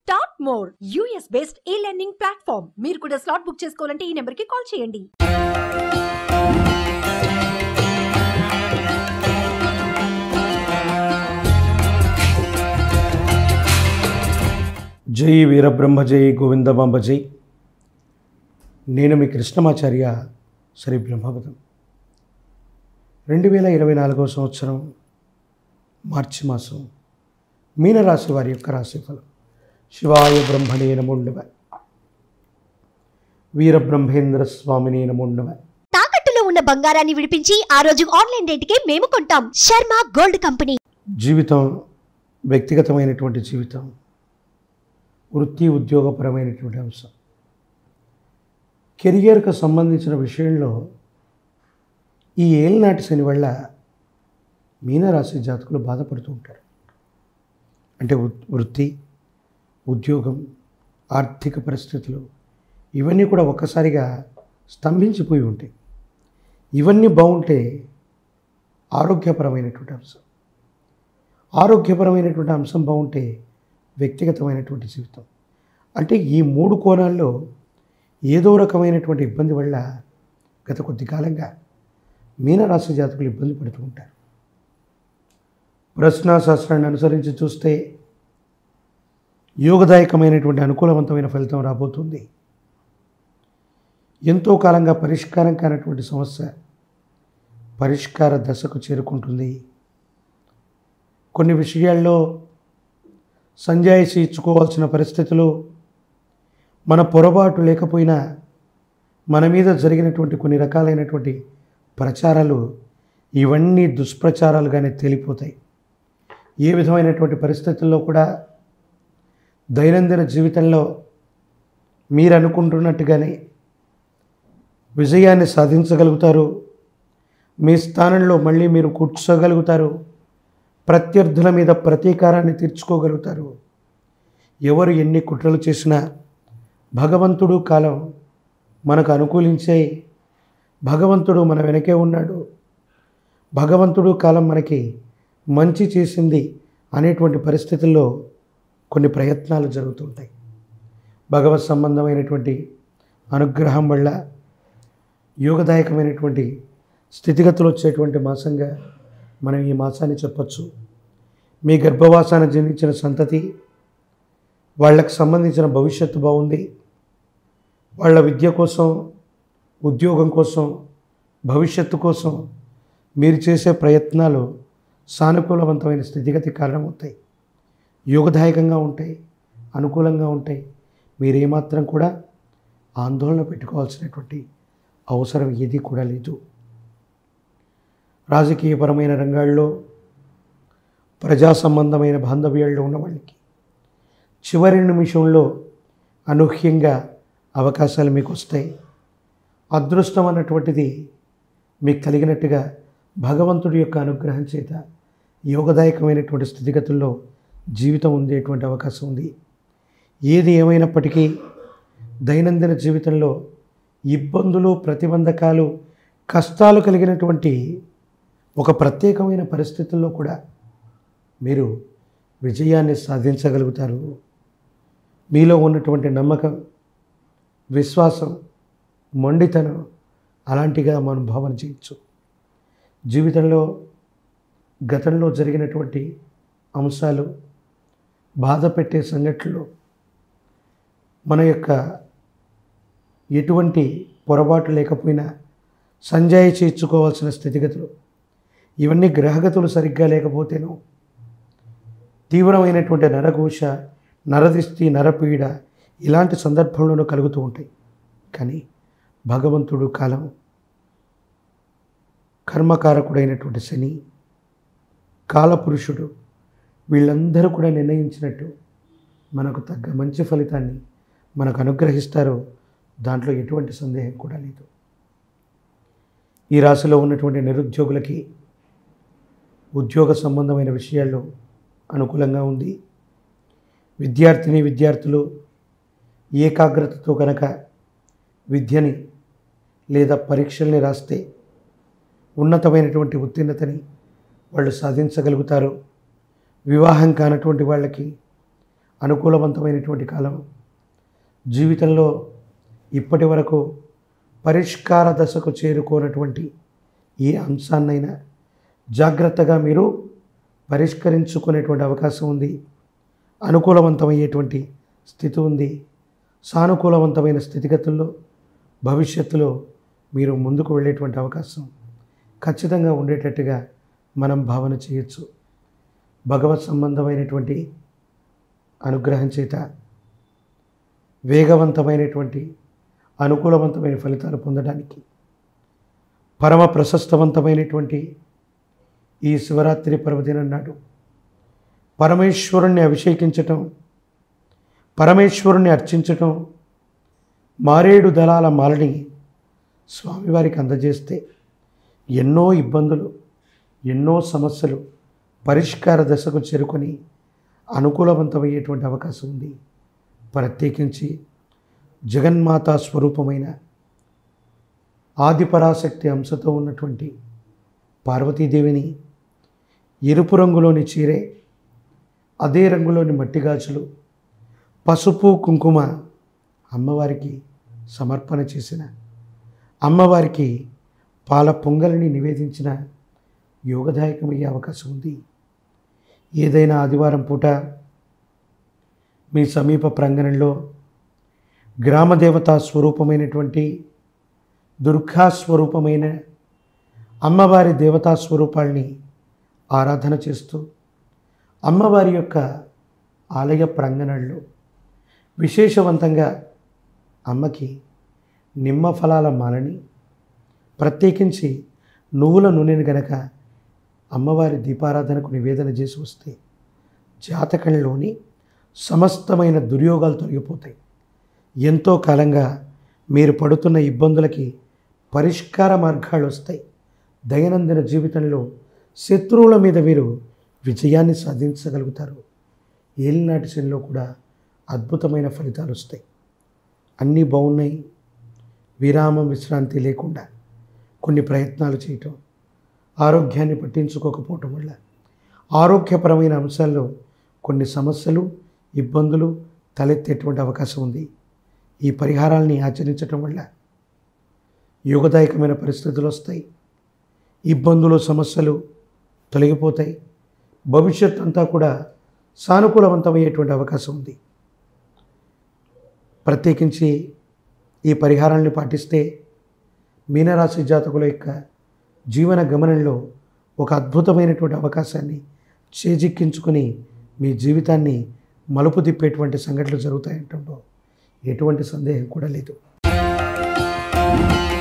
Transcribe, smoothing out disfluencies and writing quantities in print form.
Top more US based e learning platform. మీరు కూడా slot book చేసుకోవాలంటే ఈ నెంబర్కి కాల్ చేయండి. జై వీరబ్రహ్మ జై గోవిందమాంబ జై. నేను మీ కృష్ణమాచార్య శ్రీ బ్రహ్మపదం. 2024 సంవత్సరం మార్చి మాసం మీనరాశి వారి యొక్క రాశిఫలం. శివాయ బ్రహ్మణే నమో నమః. వీరబ్రహ్మేంద్ర స్వామినే నమో నమః. తాకట్టులో ఉన్న బంగారాన్ని విడిపించి ఆ రోజు ఆన్లైన్ రేటుకే మేము కొంటాం. Sharma gold company. జీవితం వ్యక్తిగతమైనటువంటి జీవితం, వృత్తి ఉద్యోగపరమైనటువంటి అంశం, కెరియర్కు సంబంధించిన విషయంలో ఈ ఏళ్ళనాటి శని వల్ల మీనరాశి జాతకులు బాధపడుతూ ఉంటారు. అంటే వృత్తి, ఉద్యోగం, ఆర్థిక పరిస్థితులు ఇవన్నీ కూడా ఒక్కసారిగా స్తంభించిపోయి ఉంటాయి. ఇవన్నీ బాగుంటే ఆరోగ్యపరమైనటువంటి అంశం, ఆరోగ్యపరమైనటువంటి అంశం బాగుంటే వ్యక్తిగతమైనటువంటి జీవితం. అంటే ఈ మూడు కోణాల్లో ఏదో రకమైనటువంటి ఇబ్బంది వల్ల గత కొద్ది కాలంగా మీనరాశి జాతకులు ఇబ్బంది పడుతూ ఉంటారు. ప్రశ్నాశాస్త్రాన్ని అనుసరించి చూస్తే యోగదాయకమైనటువంటి అనుకూలవంతమైన ఫలితం రాబోతుంది. ఎంతో కాలంగా పరిష్కారం కానటువంటి సమస్య పరిష్కార దశకు చేరుకుంటుంది. కొన్ని విషయాల్లో సంజాయిషి ఇచ్చుకోవాల్సిన పరిస్థితులు, మన పొరపాటు లేకపోయినా మన మీద జరిగినటువంటి కొన్ని రకాలైనటువంటి ప్రచారాలు ఇవన్నీ దుష్ప్రచారాలుగానే తేలిపోతాయి. ఏ విధమైనటువంటి పరిస్థితుల్లో కూడా దైనందిన జీవితంలో మీరు అనుకుంటున్నట్టుగానే విజయాన్ని సాధించగలుగుతారు. మీ స్థానంలో మళ్ళీ మీరు కూర్చోగలుగుతారు. ప్రత్యర్థుల మీద ప్రతీకారాన్ని తీర్చుకోగలుగుతారు. ఎవరు ఎన్ని కుట్రలు చేసినా భగవంతుడు కాలం మనకు అనుకూలించే, భగవంతుడు మన వెనకే ఉన్నాడు, భగవంతుడు కాలం మనకి మంచి చేసింది అనేటువంటి పరిస్థితుల్లో కొన్ని ప్రయత్నాలు జరుగుతుంటాయి. భగవత్ సంబంధమైనటువంటి అనుగ్రహం వల్ల యోగదాయకమైనటువంటి స్థితిగతులు వచ్చేటువంటి మాసంగా మనం ఈ మాసాన్ని చెప్పచ్చు. మీ గర్భవాసాన్ని జన్మించిన సంతతి వాళ్ళకు సంబంధించిన భవిష్యత్తు బాగుంది. వాళ్ళ విద్య కోసం, ఉద్యోగం కోసం, భవిష్యత్తు కోసం మీరు చేసే ప్రయత్నాలు సానుకూలవంతమైన స్థితిగతి కారణమవుతాయి. యోగదాయకంగా ఉంటాయి, అనుకూలంగా ఉంటాయి. మీరేమాత్రం కూడా ఆందోళన పెట్టుకోవాల్సినటువంటి అవసరం ఏది కూడా లేదు. రాజకీయపరమైన రంగాల్లో, ప్రజా సంబంధమైన బాంధవ్యాల్లో ఉన్న వాళ్ళకి చివరి నిమిషంలో అనూహ్యంగా అవకాశాలు మీకు వస్తాయి. అదృష్టం అన్నటువంటిది మీకు కలిగినట్టుగా భగవంతుడి యొక్క అనుగ్రహం చేత యోగదాయకమైనటువంటి స్థితిగతుల్లో జీవితం ఉండేటువంటి అవకాశం ఉంది. ఏది ఏమైనప్పటికీ దైనందిన జీవితంలో ఇబ్బందులు, ప్రతిబంధకాలు, కష్టాలు కలిగినటువంటి ఒక ప్రత్యేకమైన పరిస్థితుల్లో కూడా మీరు విజయాన్ని సాధించగలుగుతారు. మీలో ఉన్నటువంటి నమ్మకం, విశ్వాసం, మొండితనం అలాంటిగా మనం భావన చేయొచ్చు. జీవితంలో గతంలో జరిగినటువంటి అంశాలు, బాధ పెట్టే సంఘటనలు, మన యొక్క ఎటువంటి పొరపాటు లేకపోయినా సంజాయిషి ఇచ్చుకోవాల్సిన స్థితిగతులు, ఇవన్నీ గ్రహగతులు సరిగ్గా లేకపోతేనో తీవ్రమైనటువంటి నరఘోష, నరదిష్టి, నరపీడ ఇలాంటి సందర్భంలోనూ కలుగుతూ ఉంటాయి. కానీ భగవంతుడు కాలం, కర్మకారకుడైనటువంటి శని, కాలపురుషుడు వీళ్ళందరూ కూడా నిర్ణయించినట్టు మనకు తగ్గ మంచి ఫలితాన్ని మనకు అనుగ్రహిస్తారు. దాంట్లో ఎటువంటి సందేహం కూడా లేదు. ఈ రాశిలో ఉన్నటువంటి నిరుద్యోగులకి ఉద్యోగ సంబంధమైన విషయాల్లో అనుకూలంగా ఉంది. విద్యార్థులు ఏకాగ్రతతో కనుక విద్యని లేదా పరీక్షల్ని రాస్తే ఉన్నతమైనటువంటి ఉత్తీర్ణతని వాళ్ళు సాధించగలుగుతారు. వివాహం కానటువంటి వాళ్ళకి అనుకూలవంతమైనటువంటి కాలం. జీవితంలో ఇప్పటి వరకు పరిష్కార దశకు చేరుకోనటువంటి ఏ అంశాన్నైనా జాగ్రత్తగా మీరు పరిష్కరించుకునేటువంటి అవకాశం ఉంది. అనుకూలవంతమయ్యేటువంటి స్థితి ఉంది. సానుకూలవంతమైన స్థితిగతుల్లో భవిష్యత్తులో మీరు ముందుకు వెళ్ళేటువంటి అవకాశం ఖచ్చితంగా ఉండేటట్టుగా మనం భావన చేయొచ్చు. భగవత్ సంబంధమైనటువంటి అనుగ్రహం చేత వేగవంతమైనటువంటి అనుకూలవంతమైన ఫలితాలు పొందడానికి పరమ ప్రశస్తవంతమైనటువంటి ఈ శివరాత్రి పర్వదినం నాడు పరమేశ్వరుణ్ణి అభిషేకించటం, పరమేశ్వరుణ్ణి అర్చించటం, మారేడు దళాల మాలని స్వామివారికి అందజేస్తే ఎన్నో ఇబ్బందులు, ఎన్నో సమస్యలు పరిష్కార దశకు చేరుకొని అనుకూలవంతమయ్యేటువంటి అవకాశం ఉంది. ప్రత్యేకించి జగన్మాతా స్వరూపమైన ఆదిపరాశక్తి అంశతో ఉన్నటువంటి పార్వతీదేవిని ఎరుపు రంగులోని చీరే, అదే రంగులోని మట్టిగాజులు, పసుపు కుంకుమ అమ్మవారికి సమర్పణ చేసిన, అమ్మవారికి పాల పొంగలిని నివేదించిన యోగదాయకమయ్యే అవకాశం ఉంది. ఏదైనా ఆదివారం పూట మీ సమీప ప్రాంగణంలో గ్రామదేవతా స్వరూపమైనటువంటి దుర్గా స్వరూపమైన అమ్మవారి దేవతా స్వరూపాల్ని ఆరాధన చేస్తూ అమ్మవారి యొక్క ఆలయ ప్రాంగణంలో విశేషవంతంగా అమ్మకి నిమ్మ ఫలాల మాలని, ప్రత్యేకించి నువ్వుల నూనెను గనక అమ్మవారి దీపారాధనకు నివేదన చేసి వస్తే జాతకంలోని సమస్తమైన దుర్యోగాలు తొలగిపోతాయి. ఎంతో కాలంగా మీరు పడుతున్న ఇబ్బందులకి పరిష్కార మార్గాలు వస్తాయి. దైనందిన జీవితంలో శత్రువుల మీద మీరు విజయాన్ని సాధించగలుగుతారు. ఏలినాటి శనిలో కూడా అద్భుతమైన ఫలితాలు వస్తాయి. అన్నీ బాగున్నాయి, విరామం విశ్రాంతి లేకుండా కొన్ని ప్రయత్నాలు చేయటం, ఆరోగ్యాన్ని పట్టించుకోకపోవటం వల్ల ఆరోగ్యపరమైన అంశాల్లో కొన్ని సమస్యలు, ఇబ్బందులు తలెత్తేటువంటి అవకాశం ఉంది. ఈ పరిహారాలని ఆచరించటం వల్ల యోగదాయకమైన పరిస్థితులు వస్తాయి. ఇబ్బందులు, సమస్యలు తొలగిపోతాయి. భవిష్యత్ అంతా కూడా సానుకూలవంతమయ్యేటువంటి అవకాశం ఉంది. ప్రత్యేకించి ఈ పరిహారాలను పాటిస్తే మీనరాశి జాతకుల యొక్క జీవన గమనంలో ఒక అద్భుతమైనటువంటి అవకాశాన్ని చేజిక్కించుకొని మీ జీవితాన్ని మలుపు తిప్పేటువంటి సంఘటనలు జరుగుతాయంటంలో ఎటువంటి సందేహం కూడా లేదు.